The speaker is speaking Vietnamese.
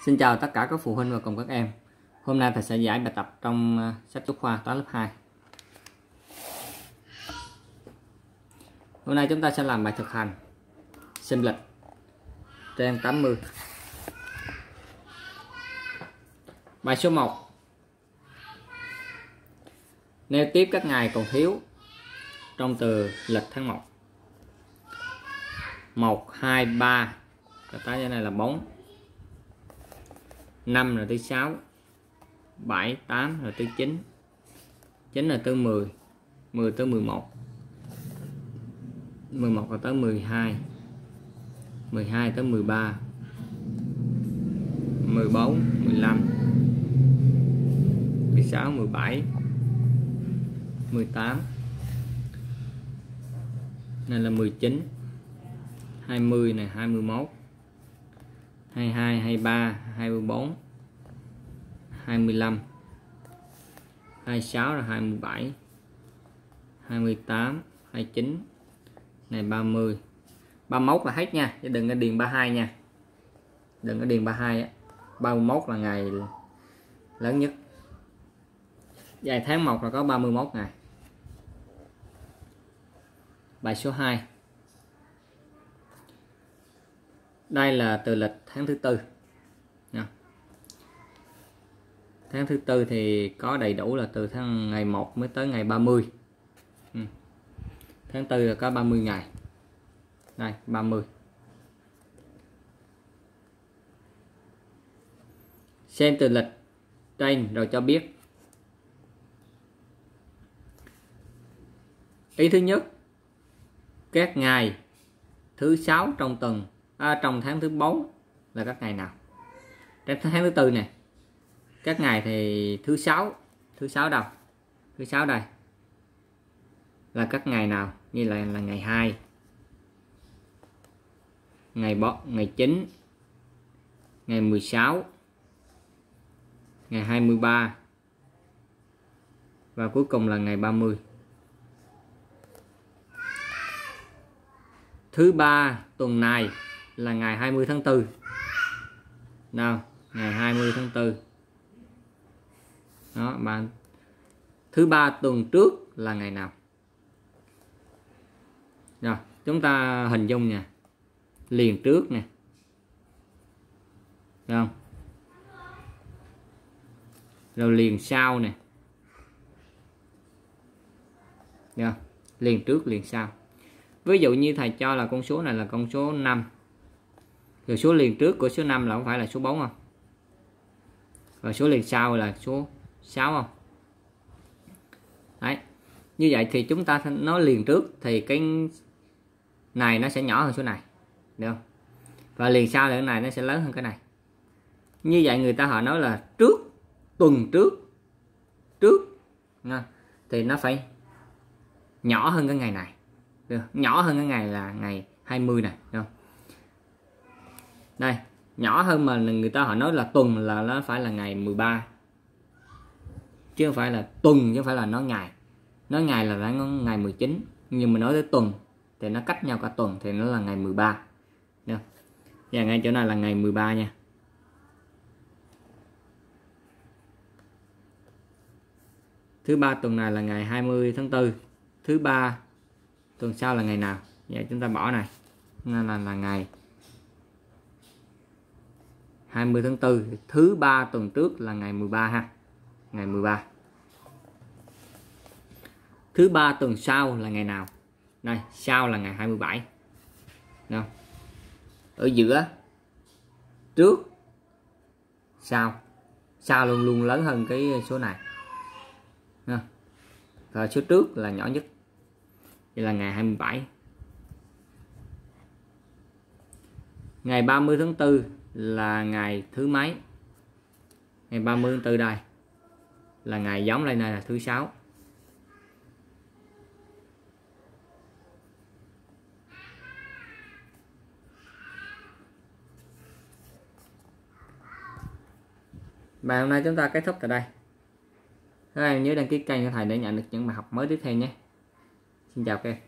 Xin chào tất cả các phụ huynh và cùng các em. Hôm nay thầy sẽ giải bài tập trong sách giáo khoa toán lớp 2. Hôm nay chúng ta sẽ làm bài thực hành xem lịch trang 80. Bài số 1. Nêu tiếp các ngày còn thiếu trong từ lịch tháng 1. 1, 2, 3, cái tới này là 4. 5 là thứ 6, 7, 8 là thứ 9, 9 là thứ 10, 10 tới 11, 11 là tới 12, 12 tới 13, 14, 15, 16, 17, 18, này là 19, 20 này 21, 22, 23, 24, 25, 26 là 27, 28, 29, này 30, 31 là hết nha, chứ đừng có điền 32 nha, đừng có điền 32 á. 31 là ngày lớn nhất. Dài tháng 1 là có 31 ngày. Bài số 2. Đây là từ lịch tháng thứ tư. Tháng thứ tư thì có đầy đủ là từ ngày 1 mới tới ngày 30. Tháng tư là có 30 ngày. Đây, 30. Xem từ lịch trên rồi cho biết. Ý thứ nhất, các ngày thứ 6 trong tuần trong tháng thứ 4 là các ngày nào? Trong tháng thứ tư này, các ngày thì thứ 6 đâu? Thứ 6 đây. Là các ngày nào? Như là ngày 2, ngày 9, ngày 16, ngày 23 và cuối cùng là ngày 30. Thứ 3 tuần này là ngày 20 tháng 4. Nào, ngày 20 tháng 4. Đó, bạn. Thứ 3 tuần trước là ngày nào? Rồi, chúng ta hình dung nha. Liền trước nè. Được không? Rồi liền sau nè. Được không? Liền trước, liền sau. Ví dụ như thầy cho là con số này là con số 5. Rồi số liền trước của số 5 là không phải là số 4 không? Rồi số liền sau là số 6 không? Đấy. Như vậy thì chúng ta nói liền trước thì cái này nó sẽ nhỏ hơn số này. Được không? Và liền sau là cái này nó sẽ lớn hơn cái này. Như vậy người ta họ nói là trước, tuần trước nha, thì nó phải nhỏ hơn cái ngày này. Được. Nhỏ hơn cái ngày là ngày 20 này. Được không? Đây, nhỏ hơn mà người ta họ nói là tuần là nó phải là ngày 13. Chứ không phải là tuần, chứ không phải là nói ngày. Nói ngày là nó ngày 19. Nhưng mà nói tới tuần thì nó cách nhau cả tuần thì nó là ngày 13. Được. Và ngay chỗ này là ngày 13 nha. Thứ 3 tuần này là ngày 20 tháng 4. Thứ 3 tuần sau là ngày nào? Vậy chúng ta bỏ này. Nên là ngày 20 tháng 4. Thứ 3 tuần trước là ngày 13 ha. Ngày 13. Thứ 3 tuần sau là ngày nào? Đây, sau là ngày 27. Đâu? Ở giữa, trước, sau. Sau luôn luôn lớn hơn cái số này. Và số trước là nhỏ nhất. Đây là ngày 27. Ngày 30 tháng 4 là ngày thứ mấy? Ngày 30 tháng 4 đây là ngày giống lên này là thứ 6. Bài hôm nay chúng ta kết thúc tại đây. Các em nhớ đăng ký kênh của thầy để nhận được những bài học mới tiếp theo nhé. Xin chào các em.